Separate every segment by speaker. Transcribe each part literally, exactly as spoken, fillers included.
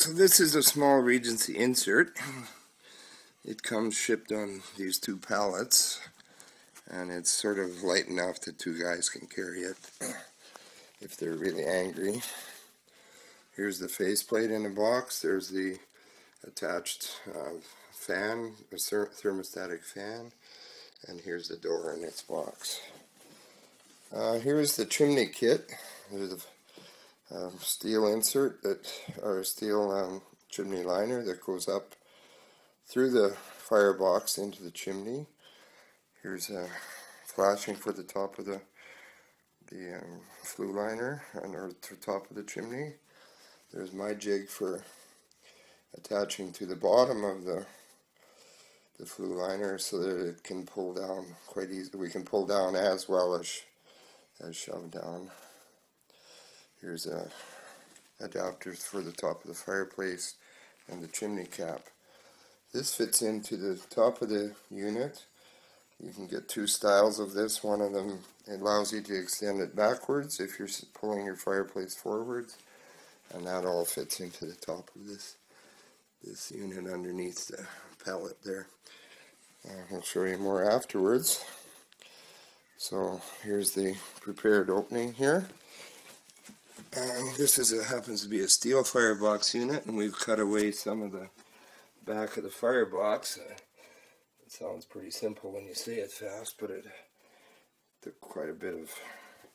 Speaker 1: So this is a small Regency insert. It comes shipped on these two pallets, and it's sort of light enough that two guys can carry it if they're really angry. Here's the faceplate in the box. There's the attached uh, fan, a thermostatic fan, and here's the door in its box. Uh, here's the chimney kit. There's a Um, steel insert that, or a steel um, chimney liner that goes up through the firebox into the chimney. Here's a flashing for the top of the the um, flue liner under the top of the chimney. There's my jig for attaching to the bottom of the the flue liner so that it can pull down quite easily. We can pull down as well as as shove down. Here's a adapter for the top of the fireplace and the chimney cap. This fits into the top of the unit. You can get two styles of this. One of them allows you to extend it backwards if you're pulling your fireplace forwards, and that all fits into the top of this this unit underneath the pallet there. Uh, I'll show you more afterwards. So here's the prepared opening here. And this is a, happens to be a steel firebox unit, and we've cut away some of the back of the firebox. Uh, it sounds pretty simple when you say it fast, but it took quite a bit of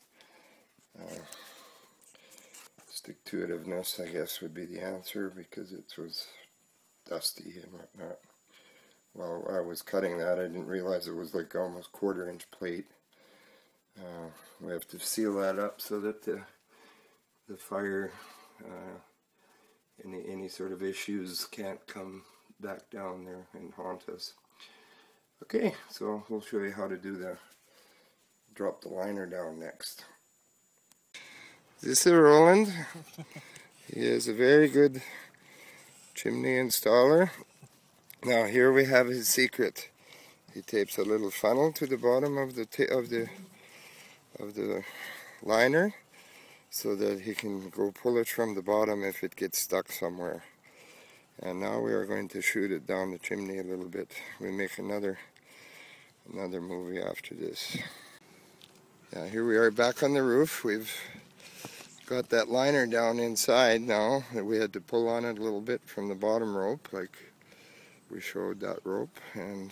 Speaker 1: uh, stick-to-itiveness, I guess, would be the answer, because it was dusty and whatnot. While I was cutting that, I didn't realize it was like almost quarter-inch plate. Uh, we have to seal that up so that the the fire, uh, any any sort of issues can't come back down there and haunt us. Okay, so we'll show you how to do the drop the liner down next. This is Roland. He is a very good chimney installer. Now here we have his secret. He tapes a little funnel to the bottom of the ta of the of the liner, so that he can go pull it from the bottom if it gets stuck somewhere. And now we are going to shoot it down the chimney a little bit. We make another another movie after this. Yeah, here we are back on the roof. We've got that liner down inside now. We had to pull on it a little bit from the bottom rope, like we showed that rope. And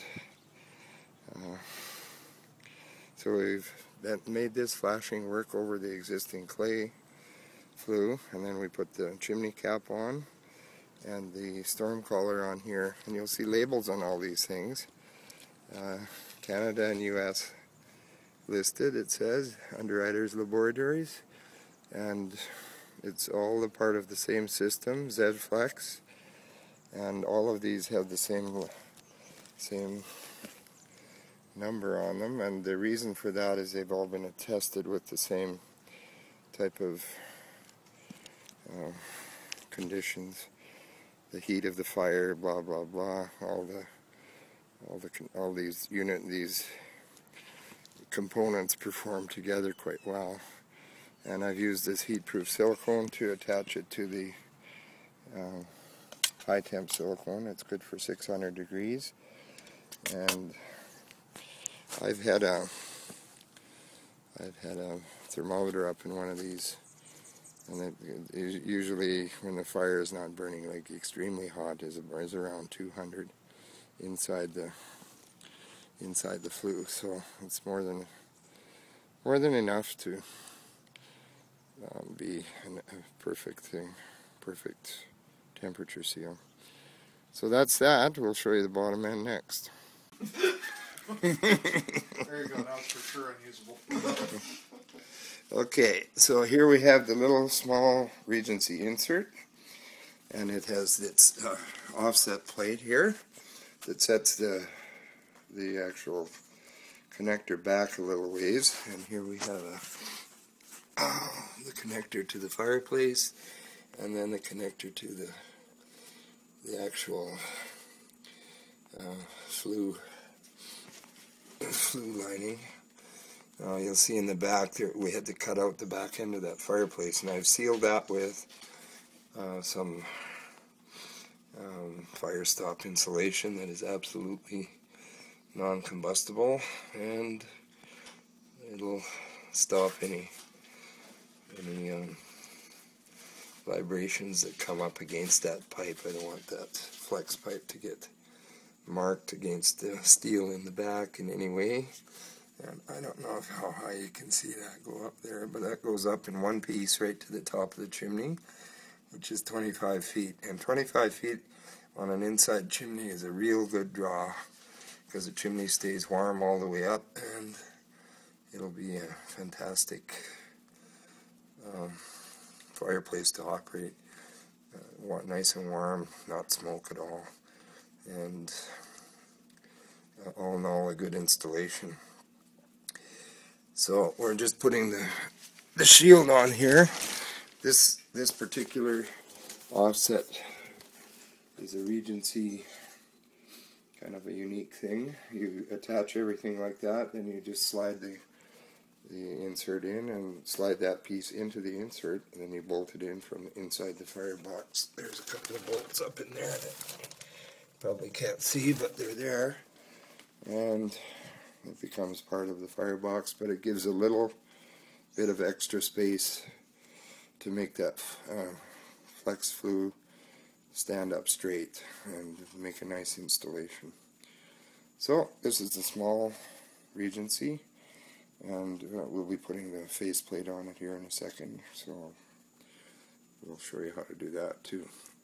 Speaker 1: uh, so we've that made this flashing work over the existing clay flue, and then we put the chimney cap on and the storm collar on here, and you'll see labels on all these things. uh, Canada and U S listed, it says Underwriters Laboratories, and it's all a part of the same system, Z-Flex, and all of these have the same same number on them, and the reason for that is they've all been tested with the same type of uh, conditions, the heat of the fire, blah blah blah, all the all the all these unit these components perform together quite well. And I've used this heat-proof silicone to attach it to the uh, high temp silicone. It's good for six hundred degrees, and I've had a I've had a thermometer up in one of these, and it, it usually when the fire is not burning like extremely hot is is around two hundred inside the inside the flue. So it's more than more than enough to um, be an, a perfect thing, perfect temperature seal. So that's that. We'll show you the bottom end next.
Speaker 2: There you go, that was for sure unusable.
Speaker 1: Okay, so here we have the little small Regency insert, and it has its uh, offset plate here that sets the the actual connector back a little ways, and here we have a, uh, the connector to the fireplace, and then the connector to the the actual uh, flue flue lining. Uh, you'll see in the back there we had to cut out the back end of that fireplace, and I've sealed that with uh, some um, fire stop insulation that is absolutely non-combustible, and it'll stop any any um, vibrations that come up against that pipe. I don't want that flex pipe to get marked against the steel in the back in any way. And I don't know if how high you can see that go up there, but that goes up in one piece right to the top of the chimney, which is twenty-five feet. And twenty-five feet on an inside chimney is a real good draw, because the chimney stays warm all the way up, and it'll be a fantastic um, fireplace to operate. Uh, nice and warm, not smoke at all, and uh, all in all a good installation. So we're just putting the the shield on here. This this particular offset is a Regency, kind of a unique thing. You attach everything like that, then you just slide the the insert in and slide that piece into the insert, and then you bolt it in from inside the firebox. There's a couple of bolts up in there that you probably can't see, but they're there, and it becomes part of the firebox, but it gives a little bit of extra space to make that uh, flex flue stand up straight and make a nice installation. So this is the small Regency, and uh, we'll be putting the faceplate on it here in a second, so we'll show you how to do that too.